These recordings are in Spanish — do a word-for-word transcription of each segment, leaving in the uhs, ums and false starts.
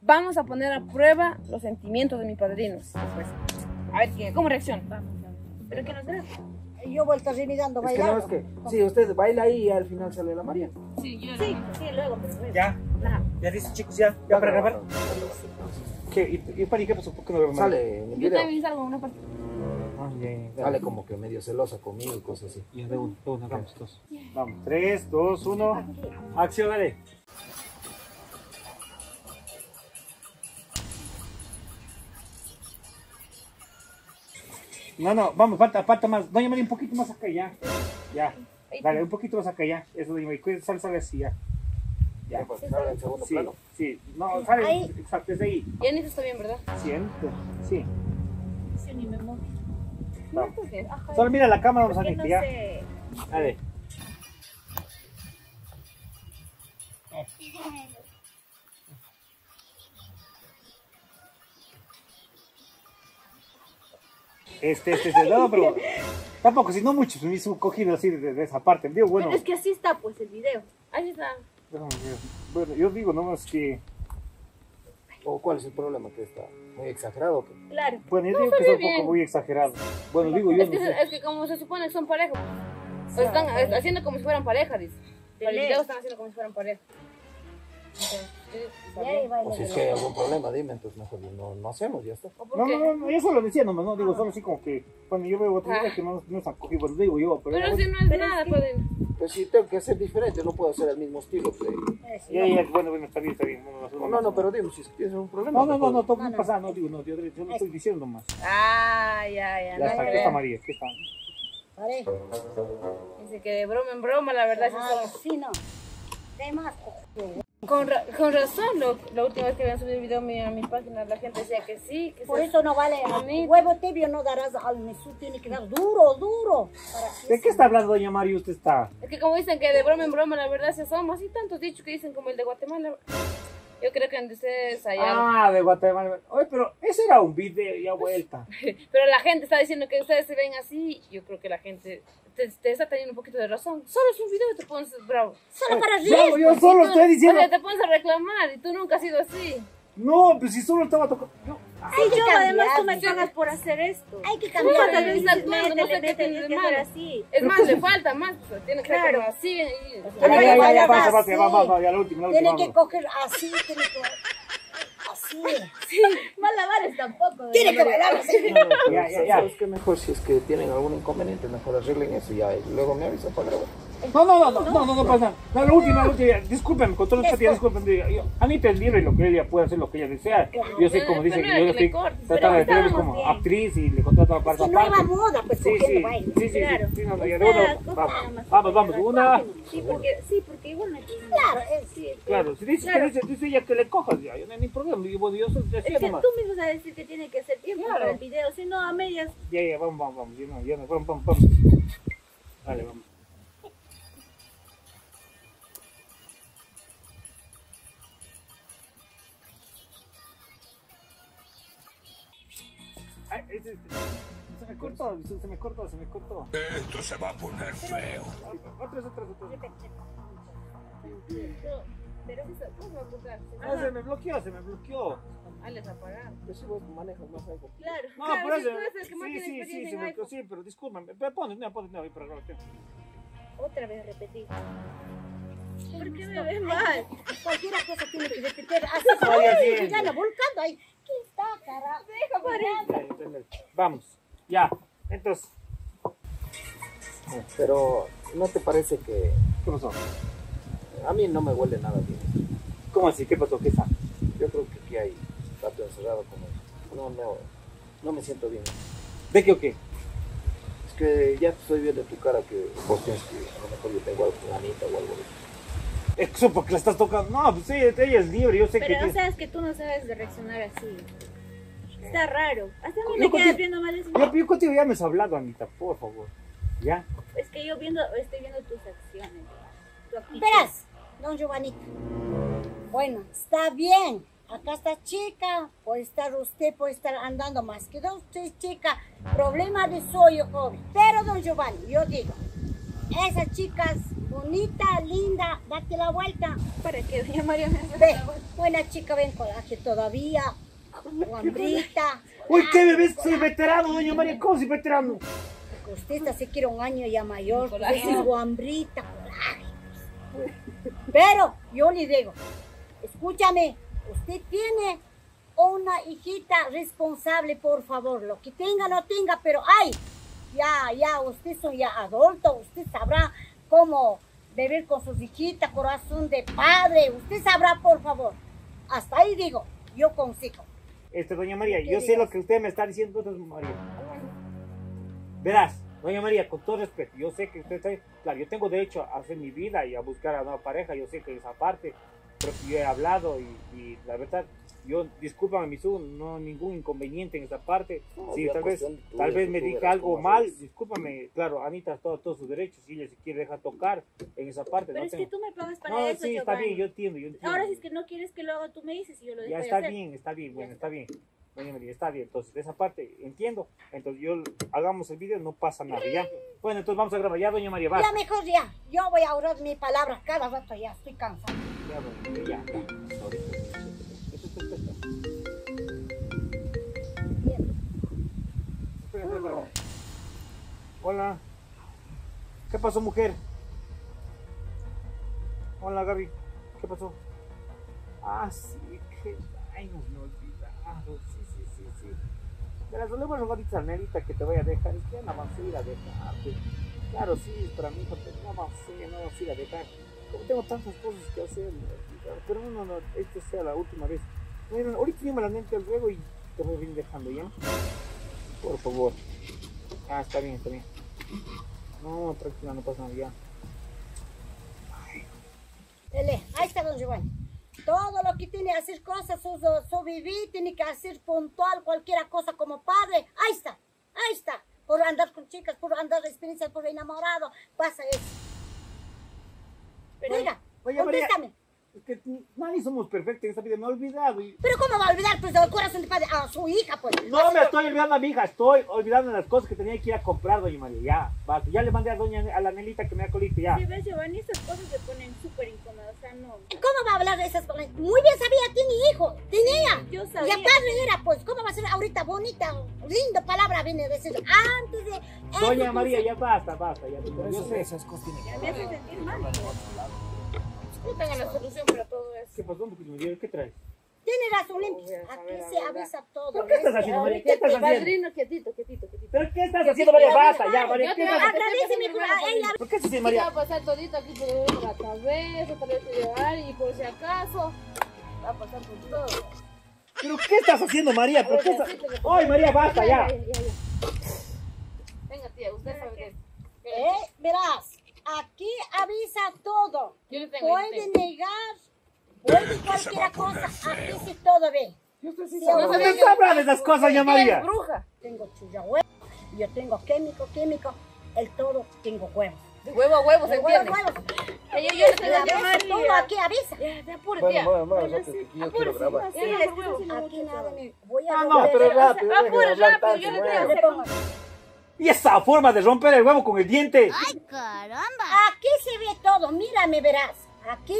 Vamos a poner a prueba los sentimientos de mis padrinos. Después. A ver qué, cómo reacciona. Vamos, vamos. ¿Pero qué nos da? Yo vuelto a mirando Es que bailar. no, es que, sí, usted baila ahí y al final sale la María. Sí, yo Sí, sí, luego, pero luego. Ya, Ajá. ya listo chicos, ya, ya para grabar. ¿Qué? ¿Y, y para qué pasó? ¿Por qué no veo Sale en el Yo video. también salgo en una parte. Ah, ya, ya, ya. Sale como que medio celosa conmigo y cosas así. Ya, de uno, de uno, hagamos dos. Vamos, tres, dos, uno. Acción, dale. No, no, vamos, falta, falta más. Doña María, un poquito más acá, ya. Ya. Dale, un poquito más acá, ya. Eso, Doña María, sale, sale así, ya. Ya. Ya, pues, sale en segundo Sí, plano. sí. No, sale, Ahí. exacto, desde ahí. Ya ni está bien, ¿verdad? Siento, sí. Sí, ni me moví. Vamos. ¿Por qué? Ajá. Solo mira la cámara, vamos a Es que ver, no ya. sé. Dale. Este, este, este, no, pero tampoco, si no mucho, me hizo cogido así de, de esa parte. Digo, bueno, Pero es que así está, pues, el video. Ahí está. déjame ver. Bueno, yo digo nomás que, ¿O cuál es el problema? Que está muy exagerado. ¿O qué? Claro. bueno, yo No, digo que sale es un poco bien. muy exagerado. Bueno, digo yo, Es no que, sé. es que como se supone que son pareja. O están haciendo como si fueran pareja, dice. Para el video están haciendo como si fueran pareja. Entonces, sí, está Y ahí bien. baila. O si es que hay algún problema, dime, entonces mejor no, no hacemos, ya está. ¿O por No, qué? no, no, yo solo decía nomás, no, digo, solo así como que, cuando yo veo otros videos que no, no están cogidos, bueno, digo yo, pero... Pero si no es Pero es nada, que- pueden. Pues si tengo que ser diferente, no puedo hacer el mismo estilo. Pues. Eso, Ya, ya, bueno, bueno, está bien, está bien. No, no, No, no, pero dime, si tienes un problema. no, no, no, no, mejor. no, no pasa, no, digo, no, yo, yo lo estoy diciendo nomás. Ah, ya, ya. Ya nada está, que aquí está ver. María, aquí está. Pareja. Dice que de broma en broma, la verdad sí Ah, somos. sí, no. De más. Con, ra- con razón, lo, la última vez que habían subido el video a mi, a mi página, la gente decía que sí, que Por se- eso no vale. Bonito. Huevo tibio no darás al mesú, tiene que dar duro, duro. Para que ¿De qué está hablando doña María? Usted está... Es que como dicen que de broma en broma, la verdad sí somos. Y tantos dichos que dicen como el de Guatemala. Yo creo que en de ustedes allá. Ah, de Guatemala. Oye, pero ese era un video ya vuelta. Pero la gente está diciendo que ustedes se ven así. Yo creo que la gente te, te está teniendo un poquito de razón. Solo es un video y te pones bravo. Solo para Yo, reír. yo solo Y tú- estoy diciendo... O sea, te pones a reclamar y tú nunca has sido así. No, pues si solo estaba tocando... Yo... Hay que yo además tú me cambiar. cagas por hacer esto. Hay que No, cambiar. tal vez está actuando, no sé qué Métele, tienes de métele, que malo. ser así. Es más, le falta más. O sea, tiene que ser Claro. como así. Y, Ya, Tiene ya, que ya, ya, bailar basta, así. basta, ya, vamos, vamos, ya la última, la Tiene última. que vamos. coger así, tiene que... Así. Malabares tampoco. Tiene que bailar así. No, no, pero Ya, ya, ya. ¿sabes qué? Mejor si es que tienen algún inconveniente, mejor arreglen eso y ya, y luego me avisan para grabar. No, no, no, no, no, no, no pasa nada. No, la última, la última, discúlpenme, con todo el respeto, discúlpenme. Yo- Anita es libre lo que ella puede hacer, lo que ella desea. Yo sé, como dice, que yo Pero estoy que le cortes, tratando de pero tener estábamos como bien. actriz y le contrato a parte Si no aparte. iba moda, pues Sí, sí, cogiendo sí, baile. sí, sí, Claro. sí, no, no, ya, O sea, bueno, coja vamos, más vamos, vamos, para una, atrás. Sí, porque, sí, porque igual me Claro, es, sí, claro, si dice, Claro. que dice, dice ella que le cojas, ya, yo no hay ni problema, yo, bueno, yo soy decía Es que nomás. tú me vas a decir que tiene que ser tiempo Claro. para el video, si no a medias. Ya, ya, vamos, vamos, vamos, ya no, ya no, vamos, vamos, vamos. Dale, vamos. Ay, ese- ese- se me cortó, se se me cortó, se me cortó. Esto se va a poner feo. Otros, otros, otros. Pero, pero eso, ¿cómo va a buscar? Ah, se me bloqueó, se me bloqueó. Ah, les apagaron. Pues si vos manejas más algo. Claro. No, Claro, por sí, eso. tú eres el que más Sí, tiene sí, sí, experiencia se en me iPhone. sí, pero discúlpame. Pero pones, no, pones, no, para grabación. Otra vez repetir. ¿Por qué me ves mal? cualquier cosa tiene que repetir. Así Ay, así se es. gana volcando ahí. ¿Qué está, carajo? Ya, entonces, vamos, ya. Entonces, Pero, ¿no te parece que ¿qué pasó? a mí no me huele nada bien? ¿Cómo así? ¿Qué pasó? ¿Qué está? Yo creo que aquí hay gato encerrado como... No, no, no me siento bien. ¿De qué o qué? Es que ya te estoy viendo tu cara que vos piensas que a lo mejor yo tengo algo con Anita o algo de eso. Eso porque la estás tocando. No, pues sí, ella es libre, yo sé que. Pero que- sabes que tú no sabes de reaccionar así. Está raro. Hasta a mí Yo me contigo- queda viendo mal eso. Yo, yo contigo ya me has hablado, Anita, por favor. ¿Ya? Es que yo viendo, estoy viendo tus acciones. Tu actitud. Verás, don Giovanni. Bueno, está bien. Acá está chica, puede estar usted, puede estar andando más que dos, tres chicas. Problema de soy joven. Pero don Giovanni, yo digo, esas chicas bonita, linda, date la vuelta. ¿Para qué, doña María? Me hace Ve, la vuelta. buena chica, ven coraje todavía. Tu hambrita. Uy, ¿qué bebés? Soy veterano, doña María. ¿Cómo soy veterano? Porque usted está se quiere un año ya mayor. Coraje. Usted es guambrita, coraje. Pero yo le digo, escúchame, usted tiene una hijita responsable, por favor. Lo que tenga, no tenga, pero ay, ya, ya, usted es ya adulto, usted sabrá cómo vivir con sus hijitas, corazón de padre. Usted sabrá, por favor. Hasta ahí digo, yo consigo. Este, doña María, ¿Qué yo sé digas? lo que usted me está diciendo, doña María. Verás, doña María, con todo respeto, yo sé que usted está... Claro, yo tengo derecho a hacer mi vida y a buscar a una nueva pareja, yo sé que esa parte, pero que yo he hablado y, y la verdad, yo, discúlpame, mi su, no ningún inconveniente en esa parte. No, Sí, ya tal vez, cuestión tuya, tal vez tú me dije verás algo cómo mal, haces. discúlpame, claro, Anita, todo, todos sus derechos, si ella se quiere dejar tocar en esa parte. Pero no es tengo- que tú me pagas para No, eso, sí, está Giovanni. bien, yo entiendo, yo entiendo. Ahora si es que no quieres que lo haga, tú me dices y yo lo dejo Ya de está hacer. bien, está bien, bueno, Ya está bien. Doña María, está bien. Entonces, de esa parte, entiendo. Entonces, yo hagamos el video, no pasa nada, ¿ya? Bueno, entonces vamos a grabar. Ya, doña María, va. Ya mejor ya, yo voy a ahorrar mi palabra cada rato, ya estoy cansada. Ya, doña María, ya, ya. Ahorita. Espera, espera, espera. Bien. Espera, espera, espera. Hola. ¿Qué pasó, mujer? Hola, Gaby. ¿Qué pasó? Ah, sí, qué años me he olvidado. Sí, sí, sí, sí. Verás, le voy a rogar a Nelita que te vaya a dejar. Es que ya no vamos a ir a dejarte. Claro, sí, es para mi hijo, pero no vamos a ir, no vamos a ir a dejar. Como tengo tantas cosas que hacer, me he olvidado. Pero no, no, no, esta sea la última vez. Bueno, ahorita yo me la nente al ruego y te voy a venir dejando, ¿ya? Por favor. Ah, está bien, está bien. No, tranquila, no pasa nada, ya. Dele, ahí está don Giovanni. Todo lo que tiene que hacer cosas, su, su, su vivir, tiene que hacer puntual, cualquier cosa como padre. Ahí está, ahí está. Por andar con chicas, por andar de experiencias, por enamorado, pasa eso. Pero- Diga, Oye, María, contéstame. es que nadie somos perfectos en esta vida, me he olvidado. Y... Pero ¿cómo va a olvidar pues del corazón de padre a su hija, pues? No me estoy olvidando a mi hija, estoy olvidando las cosas que tenía que ir a comprar, doña María. Ya, basta. Ya le mandé a doña a la Nelita que me ha colito, ya. Si ves, Giovanni, esas cosas se ponen súper incómodas, o sea, no. ¿Cómo va a hablar de esas cosas? Muy bien sabía, tiene hijo, tenía. Yo Y sabía. padre era, pues, ¿cómo va a ser ahorita bonita, linda palabra viene a decir antes de... Doña eso, María, pues, ya basta, basta, ya. Pero Yo eso, sé. esas cosas tienen que Ya me hace hablarlo. sentir mal. Yo tengo la solución para todo eso. ¿Qué pasó? Porque me dio, ¿qué traes? Tiene razón, limpia. Voy a saber Aquí la se verdad. avisa todo. ¿Pero qué estás ¿ves? haciendo, María? Ahorita ¿Qué estás te- haciendo? Padrino, quietito, quietito, quietito. ¿Pero qué estás haciendo, María? Basta, ya, María. Yo ¿Qué te estás haciendo? Agradeceme, por ella. ¿Por qué estás haciendo, Sí, te va María? a pasar todito aquí por la cabeza, tal vez te llevar y por si acaso va a pasar por todo. ¿Pero qué estás haciendo, María? ¿Pero qué estás... ¡Ay, María, basta, ya! Venga, tía, usted sabe de eso. ¿Eh? Verás, aquí avisa todo. Yo le tengo, yo le Puede tengo. negar, puede cualquier cosa. Aquí sí todo ve. Usted sí Sí, sabe. no ¿Usted sabía. sabrá de esas cosas, doña Ella María? es bruja. Tengo chulla huevo, yo tengo químico, químico, el todo tengo huevos. De huevo a huevo, ¿se De huevo, entiende? huevos. Que yo, yo le tengo La que vez, todo aquí avisa. Ya, ya, apure, Bueno, tía. bueno, bueno, Bueno, rápido, sí, que yo quiero apúrese, grabar. sí, Sí, por es que huevo. está haciendo Aquí mucho nada, trabajo. me voy a Ah, no, romper pero el- rápido, deje de apure, hablar rápido, tanto, yo le bueno. tengo. Le pongo- ¿Y esa forma de romper el huevo con el diente? Aquí se ve todo, mírame, verás. Aquí,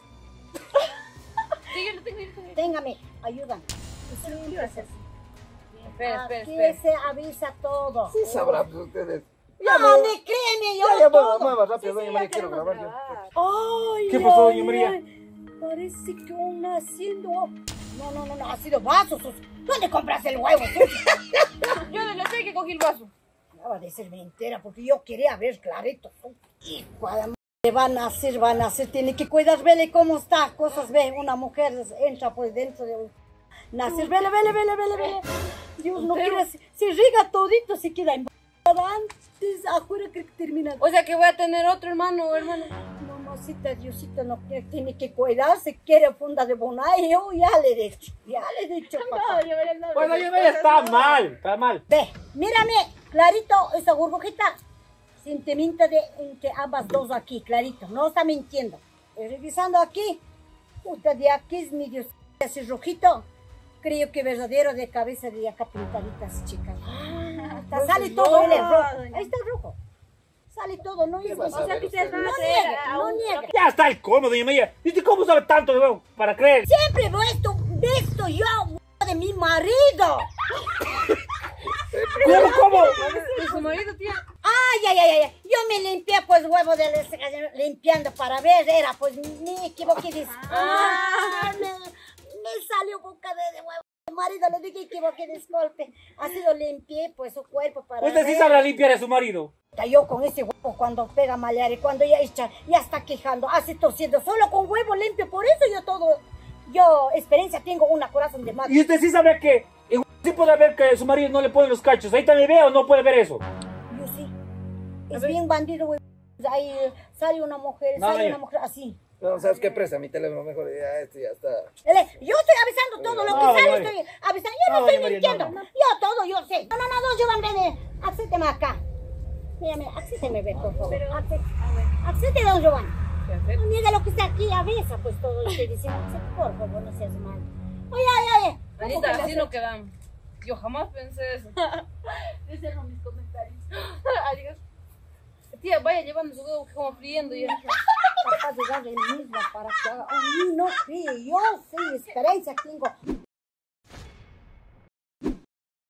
Sí, yo le tengo, yo le tengo. téngame, ayúdame. Espera, espera, Aquí espera. se avisa todo. Sí sabrá, pues ustedes. No, me créeme, yo Ya, ya, mueva, todo. mueva rápido, Sí, doña sí, María, ya quiero queremos grabar. ya. grabar. Ay, ¿Qué pasó, doña ay, María? ay, Parece que un haciendo... No, no, no, no, ha sido vasos. ¿Dónde compras el huevo? Yo de lo sé que cogí el vaso. Acaba de ser mentira porque yo quería ver clarito. Y cuando van a hacer, van a hacer, tiene que cuidar, vele cómo está, cosas, ve, una mujer entra pues dentro de un... Nacer, vele, vele, vele, vele, vele. Dios no quiere, se, se riega todito, se queda embarazada antes, afuera creo que termina. O sea que voy a tener otro hermano o hermana. Mamacita, Diosita, no quiere, tiene que cuidarse, quiere funda de Bonai, yo ya le he dicho, ya le he dicho, papá. No, yo veré el nombre. Pues doña María está mal, está mal. Ve, mírame, clarito, esa burbujita, sin te minta de entre ambas dos aquí, clarito, no está mintiendo. Y revisando aquí, puta de aquí es mi Dios, ese rojito, creo que verdadero de cabeza de acá pintaditas, chicas. Hasta sale todo, él es rojo, ahí está el rojo. Sale todo, no es. vas a O sea ver que ustedes van No a creer niega, a no un- niega. Ya está el colmo, doña María. ¿Y usted cómo sabe tanto de huevo para creer? Siempre veo esto, de esto yo, de mi marido. ¿Cómo, cómo? ¿De su marido, tía? Ay, ay, ay, ay. Yo me limpié pues huevo de la- limpiando para ver, era pues me equivoqué. Dice, ah, me, me salió boca de, de huevo. Mi marido le dije que equivoqué, disculpe. Ha sido limpié pues su cuerpo para Usted sí ver. sabrá limpiar a su marido. Yo con ese huevo cuando pega mallar y cuando ya echa, ya está quejando, hace tosiendo, solo con huevo limpio, por eso yo todo, yo experiencia tengo una corazón de madre. Y usted sí sabrá que en huevo sí puede ver que su marido no le pone los cachos. Ahí también ve o no puede ver eso. Yo sí, es bien bandido, huevo. Ahí eh, sale una mujer, No, sale mira. una mujer así. No, ¿sabes qué? Presta mi teléfono mejor, ya esto ya está. Él- Yo estoy avisando todo lo que No, sale, María. estoy avisando, yo no, No, estoy María, mintiendo, no, no. yo todo, yo sé. No, no, no, no, Giovanni, ven, acépteme acá. Mira, mira, acépteme, ve, por favor. Acépteme, acépteme, don Giovanni. ¿Qué hacer? No niega lo que está aquí, avisa pues todo lo que diciendo. Acépteme, por favor, no seas mal. Oye, oye, oye. Anita, así no quedamos. Yo jamás pensé eso. Reservo mis comentarios. Adiós. Tía, vaya llevando su huevo como friendo ya. Capaz de darle el mismo para que haga. A mí no cree, yo sí, experiencia tengo.